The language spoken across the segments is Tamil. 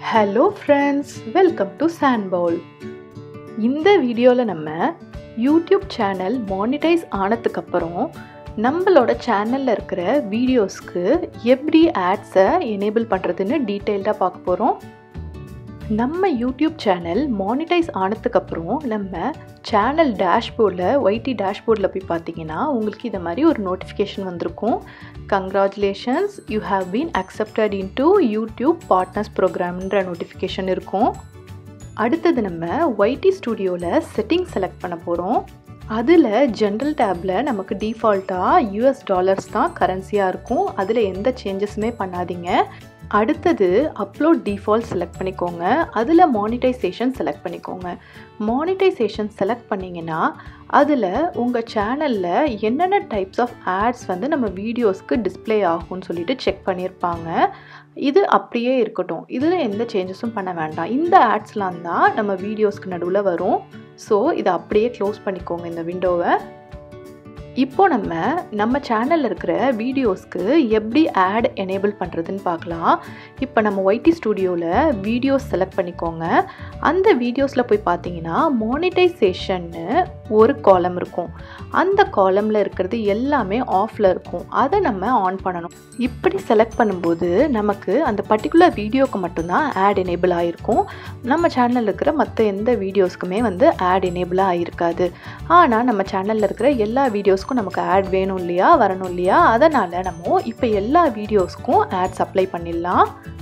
Hello friends, welcome to Sandbowl. இந்த வீடியோல நம்ம YouTube சேனல் மானிடைஸ் ஆனதுக்கு அப்புறம் நம்மளோட சேனல்ல இருக்கிற வீடியோஸ்க்கு எப்படி ஆட்ஸை எனேபிள் பண்றதுன்னு டீடைலா பார்க்க போறோம். நம்ம YouTube சேனல் மானிடைஸ் ஆனதுக்கு அப்புறம் நம்ம சேனல் டேஷ்போர்டில் YT டேஷ்போர்டில் போய் பார்த்தீங்கன்னா உங்களுக்கு இதை மாதிரி ஒரு நோட்டிஃபிகேஷன் வந்திருக்கும். Congratulations, you have been accepted into YouTube partners ப்ரோக்ராம்ன்ற நோட்டிஃபிகேஷன் இருக்கும். அடுத்தது நம்ம YT ஸ்டுடியோவில் செட்டிங் செலக்ட் பண்ண போகிறோம். அதில் ஜென்ரல் டேப்பில் நமக்கு டிஃபால்ட்டாக US டாலர்ஸ் தான் கரன்சியாக இருக்கும். அதில் எந்த சேஞ்சஸுமே பண்ணாதீங்க. அடுத்தது அப்லோட் டிஃபால்ட் செலக்ட் பண்ணிக்கோங்க. அதில் மானிட்டைசேஷன் செலக்ட் பண்ணிக்கோங்க. மானிட்டைசேஷன் செலக்ட் பண்ணிங்கன்னா அதில் உங்கள் சேனலில் என்னென்ன டைப்ஸ் ஆஃப் ஆட்ஸ் வந்து நம்ம வீடியோஸ்க்கு டிஸ்பிளே ஆகும்னு சொல்லிட்டு செக் பண்ணியிருப்பாங்க. இது அப்படியே இருக்கட்டும், இதில் எந்த சேஞ்சஸும் பண்ண வேண்டாம். இந்த ஆட்ஸ்லாம் தான் நம்ம வீடியோஸ்க்கு நடுவில் வரும். ஸோ இதை அப்படியே க்ளோஸ் பண்ணிக்கோங்க இந்த விண்டோவை. இப்போ நம்ம சேனலில் இருக்கிற வீடியோஸ்க்கு எப்படி ஆட் எனேபிள் பண்ணுறதுன்னு பார்க்கலாம். இப்போ நம்ம YT ஸ்டுடியோவில் வீடியோஸ் செலக்ட் பண்ணிக்கோங்க. அந்த வீடியோஸில் போய் பார்த்தீங்கன்னா மானிட்டைசேஷன்னு ஒரு காலம் இருக்கும். அந்த காலமில் இருக்கிறது எல்லாமே ஆஃபில் இருக்கும். அதை நம்ம ஆன் பண்ணணும். இப்படி செலக்ட் பண்ணும்போது நமக்கு அந்த பர்டிகுலர் வீடியோக்கு மட்டும்தான் ஆட் எனேபிள் ஆகிருக்கும். நம்ம சேனலில் இருக்கிற மற்ற எந்த வீடியோஸ்க்குமே வந்து ஆட் எனேபிளாக ஆகிருக்காது. ஆனால் நம்ம சேனலில் இருக்கிற எல்லா வீடியோஸ்க்கும் நமக்கு ஆட் வேணும் இல்லையா, வரணும் இல்லையா, அதனால் நம்ம இப்போ எல்லா வீடியோஸ்க்கும் ஆட்ஸ் அப்ளை பண்ணிடலாம்.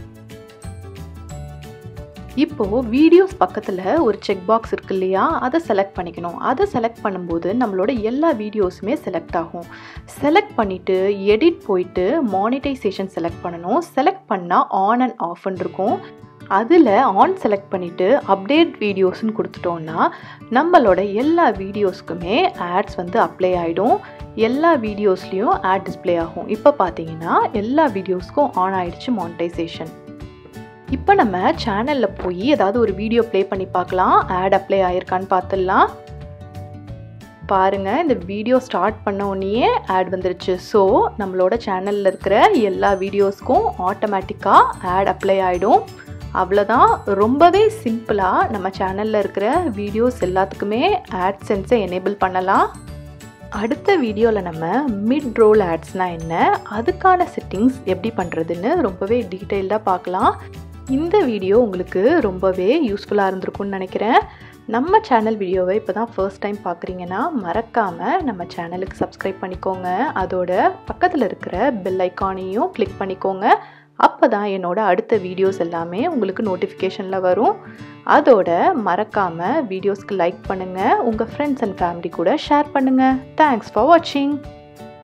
இப்போது வீடியோஸ் பக்கத்தில் ஒரு செக் பாக்ஸ் இருக்கு இல்லையா, அதை செலக்ட் பண்ணிக்கணும். அதை செலக்ட் பண்ணும்போது நம்மளோட எல்லா வீடியோஸுமே செலக்ட் ஆகும். செலக்ட் பண்ணிவிட்டு எடிட் போயிட்டு மானிட்டைசேஷன் செலக்ட் பண்ணணும். செலக்ட் பண்ணால் ஆன் அண்ட் ஆஃப்னு இருக்கும். அதில் ஆன் செலக்ட் பண்ணிவிட்டு அப்டேட் வீடியோஸ்ன்னு கொடுத்துட்டோன்னா நம்மளோட எல்லா வீடியோஸ்க்குமே ஆட்ஸ் வந்து அப்ளை ஆகிடும். எல்லா வீடியோஸ்லேயும் ஆட் டிஸ்பிளே ஆகும். இப்போ பார்த்தீங்கன்னா எல்லா வீடியோஸ்க்கும் ஆன் ஆகிடுச்சு மானிட்டைசேஷன். இப்போ நம்ம சேனலில் போய் ஏதாவது ஒரு வீடியோ ப்ளே பண்ணி பார்க்கலாம், ஆட் அப்ளை ஆகிருக்கான்னு பார்த்துடலாம். பாருங்கள், இந்த வீடியோ ஸ்டார்ட் பண்ண உடனேயே ஆட் வந்துருச்சு. ஸோ நம்மளோட சேனலில் இருக்கிற எல்லா வீடியோஸ்க்கும் ஆட்டோமேட்டிக்காக ஆட் அப்ளை ஆகிடும். அவ்வளோதான். ரொம்பவே சிம்பிளாக நம்ம சேனலில் இருக்கிற வீடியோஸ் எல்லாத்துக்குமே ஆட்சென்ஸை எனேபிள் பண்ணலாம். அடுத்த வீடியோவில் நம்ம மிட் ரோல் ஆட்ஸ்னால் என்ன, அதுக்கான செட்டிங்ஸ் எப்படி பண்ணுறதுன்னு ரொம்பவே டீட்டெயில்டாக பார்க்கலாம். இந்த வீடியோ உங்களுக்கு ரொம்பவே யூஸ்ஃபுல்லாக இருந்திருக்கும்னு நினைக்கிறேன். நம்ம சேனல் வீடியோவை இப்போ தான் ஃபர்ஸ்ட் டைம் பார்க்குறீங்கன்னா மறக்காமல் நம்ம சேனலுக்கு சப்ஸ்கிரைப் பண்ணிக்கோங்க. அதோட பக்கத்தில் இருக்கிற பெல் ஐக்கானையும் கிளிக் பண்ணிக்கோங்க. அப்போ தான் என்னோட அடுத்த வீடியோஸ் எல்லாமே உங்களுக்கு நோட்டிஃபிகேஷனில் வரும். அதோட மறக்காமல் வீடியோஸ்க்கு லைக் பண்ணுங்கள், உங்கள் ஃப்ரெண்ட்ஸ் அண்ட் ஃபேமிலி கூட ஷேர் பண்ணுங்கள். தேங்க்ஸ் ஃபார் வாட்சிங்.